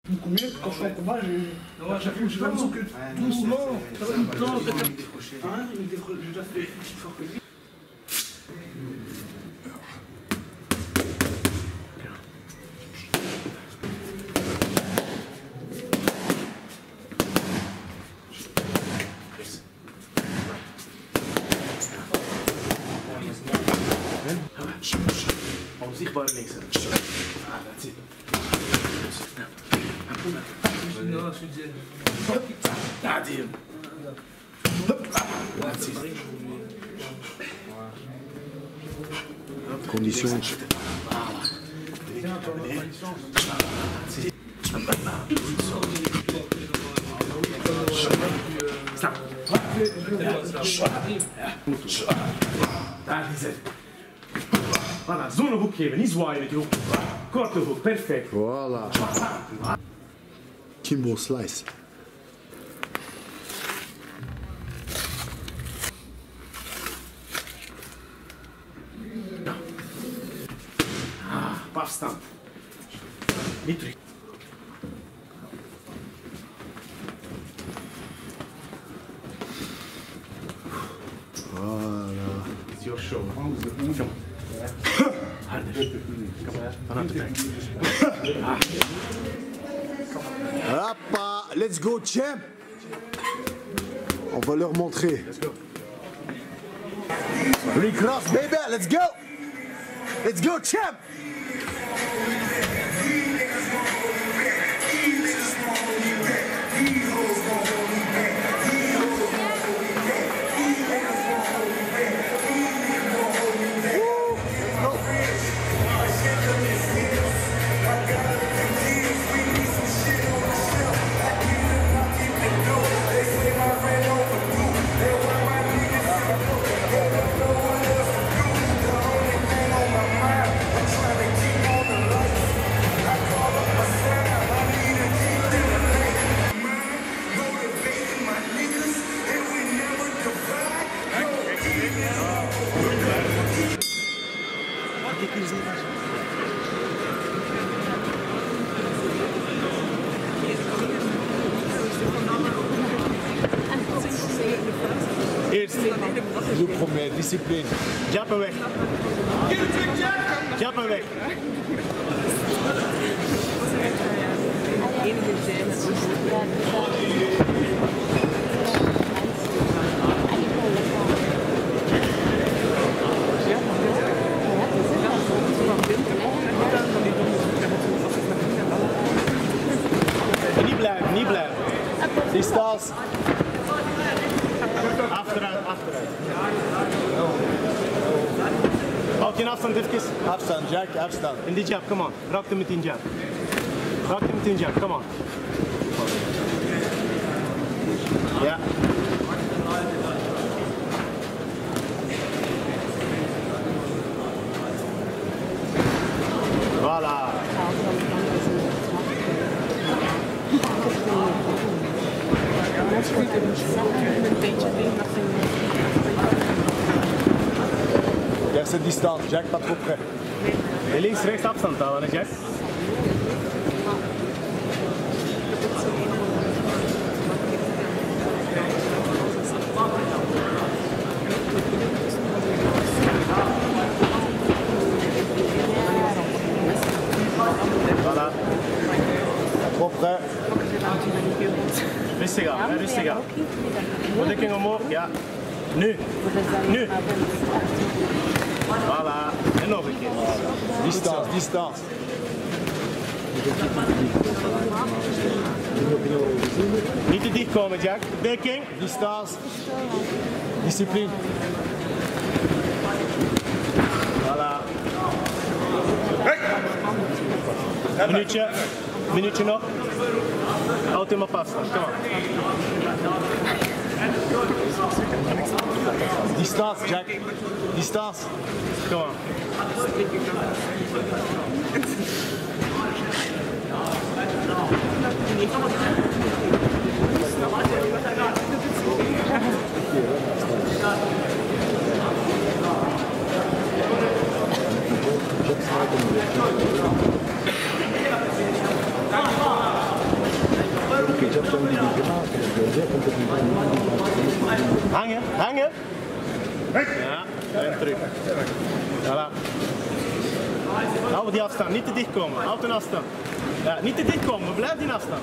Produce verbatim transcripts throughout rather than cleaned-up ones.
Beaucoup mieux, quand je suis en combat, j'ai l'impression que doucement, ça va tout le temps. Hein, il me décroche, j'ai déjà fait plus fort que lui. Onzichtbaar links. Ah, that's it. Non, je suis dit. That's it. That's it. Condition. Stop. Daar is het. Voilà, zo'n hoek geven, niet zwaaien met je hoek. Korte hoek, perfect. Voilà. Kimbo slice. Ah, op afstand. Niet terug. Voilà. It's your show. Come. Harder. Van aan de kant. Hoppa, let's go champ. On va leur montrer. Let's go. Recross baby, let's go. Let's go champ. Eerst. Je promets, discipline. Jappen weg. Jappen weg. Niet blijven, niet blijven. Distance. Achteruit, achteruit. Houd je afstand even. Afstand, Jack, afstand. In die jab, come on. Raak hem met die jab. Raak hem met die jab, come on. Ja. Voilà. Garde cette distance, Jack, pas trop près. En links, rechts afstand houden, hè, Jack? Voilà. Trop près. Rustig aan, hè, rustig aan. Ondekking omhoog, ja. Nu. Nu. Voilà. En nog een keer. Distance, distance. Niet te dicht komen, Jack. Dekking. Distance. Discipline. Voilà. Minuutje. Minuutje nog. Houd hem op afstand. Kom maar. Distance, Jack. Distance. Kom maar. terug. Voilà. Hou die afstand, niet te dicht komen. Houd een afstand. Ja, niet te dicht komen, blijf die afstand.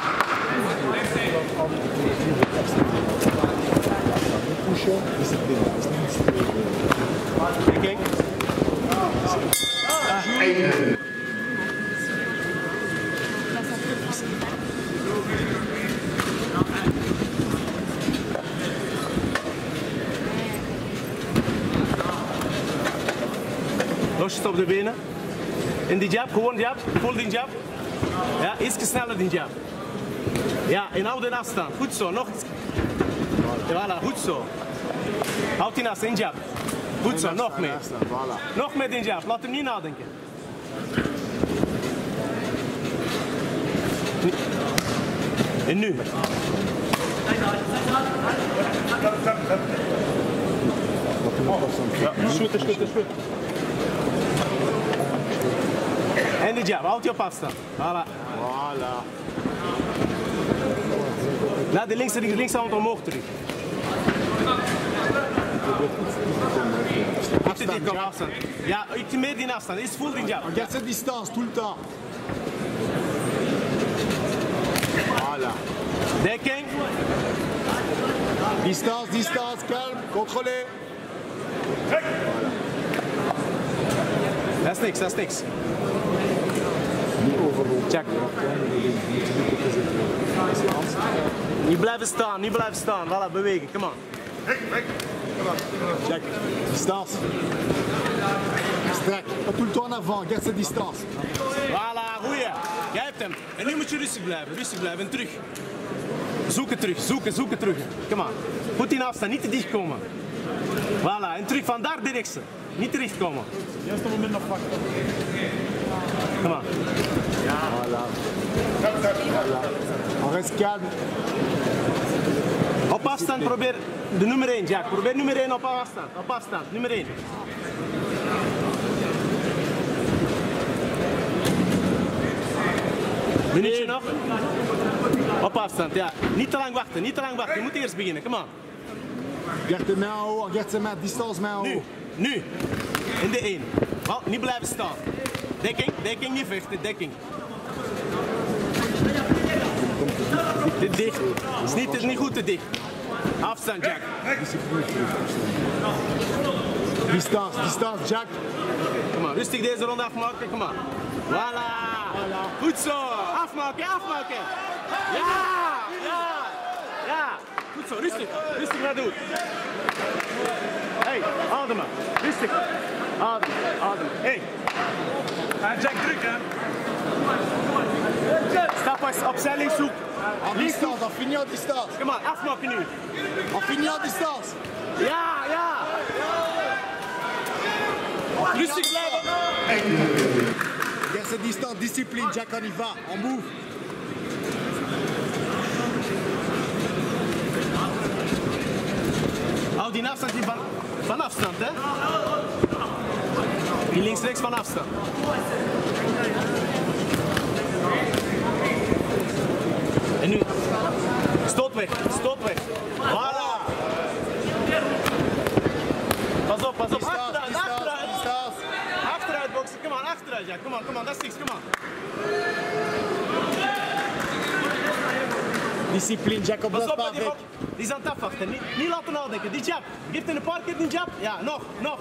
Kijk. Losjes op de benen. In die jab, gewoon jab, vol die jab. Ja, iets sneller die jab. Ja, en hou de afstand. Goed zo, nog iets. Voilà, goed zo. Houd die naast in jab. Goed zo, nog meer. Nog meer in jab, laat hem niet nadenken. En nu. Ja, is goed, is goed, is goed. En de jab, houd je op afstand. Voilà. Voilà. Laat de linkse linkshand omhoog terug. Afstand, ja, afstand. Ja, iets meer die afstand. Is full die jab. Regarde cette distance tout le temps. Voilà. Dekking. Distance, distance, calme, contrôlé. Dat is niks, dat is niks. Check. Niet blijven staan, niet blijven staan. Voilà, bewegen, kom aan. Check. Distance. Strak. Pas tout le temps en avant. Garde cette distance. Voilà, goeie. Jij hebt hem. En nu moet je rustig blijven, rustig blijven. En terug. Zoeken terug, zoeken, zoeken terug. Kom aan. Goed in afstand, niet te dicht komen. Voilà, en terug van daar directe. Niet te dicht komen. Juist op het moment nog pakken. Kom aan. Voilà. Voilà. On reste calme. Op afstand probeer de nummer één, Jack. Probeer nummer één op afstand. Op afstand, nummer één. Minuutje nog. Op afstand, ja. Niet te lang wachten, niet te lang wachten. Je moet eerst beginnen, kom aan. Garde tes mains en haut. Regarde ses mains. Distance, mains en Nu, haut. nu. In de één. Oh, niet blijven staan. Dekking, dekking, niet vechten, dekking. Te dicht. Het is niet, niet goed te dicht. Afstand, Jack. Distance, distance, Jack. Kom maar, rustig deze ronde afmaken, kom maar. Voilà. Goed zo. Afmaken, afmaken. Ja, ja, ja. Goed zo, rustig. Rustig naar doen. Hey, ademen. Rustig. Ademen, ademen. Hey. Jack, druk hè. Stap eens opzij links zoek. En distance, on finit en distance. Kom maar, afmaken nu. On finit en distance. Ja, ja. Rustig blijven. Garde cette distance, discipline, Jack, on y va. On move. Hou die afstand van, van afstand, hè. Die links-rechts van afstand. En nu, stoot weg, stoot weg. Voilà. Pas op, pas op. Distance, Achteruit, distance, achteruit. distance. Achteruit boksen, kom aan, achteruit, ja. Kom aan, kom aan, dat is niks, kom aan. Discipline, Jack, on Pas bloque op, pas die, avec. bok- die is aan het afwachten. Niet, niet laten nadenken. Die jab. Geef hem een paar keer die jab. Ja, nog, nog.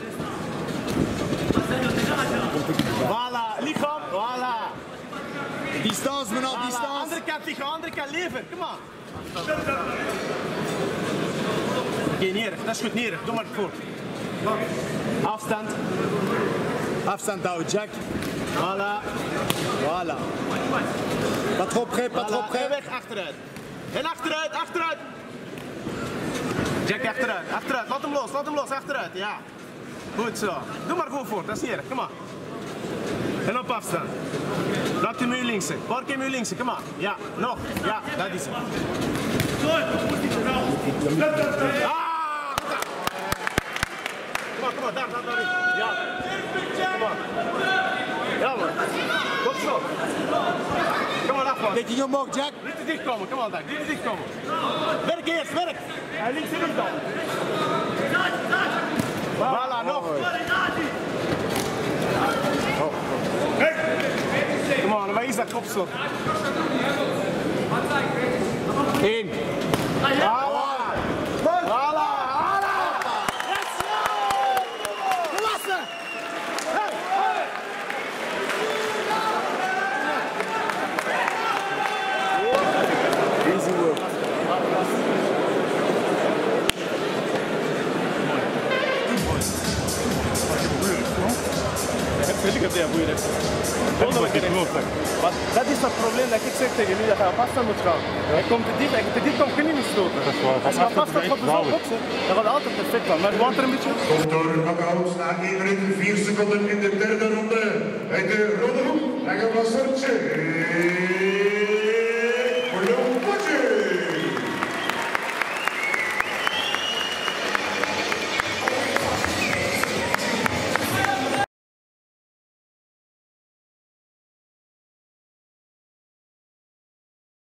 Voilà, lichaam, voilà. Distance, maintenant, Voilà. distance. Andere kant lichaam, andere kant lever. Kom maar. Oké, neer. Dat is goed, neer. Doe maar voor. Afstand. Afstand houden, Jack. Voilà. Voilà. Pas trop près, pas Voilà. trop En près. weg, achteruit. En achteruit, achteruit. Jack, achteruit, achteruit. Laat hem los, laat hem los, achteruit. Ja. Goed zo. Doe maar gewoon voor, dat is niet erg. Kom maar. En op afstand. Laat hem nu linkse. Paar keer nu linkse, kom maar. Ja, nog. Ja, dat is het. Ah! Kom maar, kom maar, daar, daar, daar. Ja. Kom maar. Ja, man. Tot zo. Kom maar, af, man. Dekking omhoog, Jack. Niet te dicht komen, kom aan, daar. Niet te dicht komen. Werk eerst, werk. En links en links dan. Voilà. dat kopstoot. Eén. Hala! Hala! Hala! Let's go! Klasse! Hey! Hey! Easy work. Ik heb die goede ref. Maar dat is het probleem dat ik zeg tegen jullie, dat je op afstand moet gaan. Hij komt te diep, te diep kan je niet stoten. Als je op afstand gaat zo boksen, dan gaat het altijd perfect van. Maar water een beetje. Komt door knock-out na één minuut en vier seconden in de derde ronde. Uit de rode hoek, Lange Wassertje.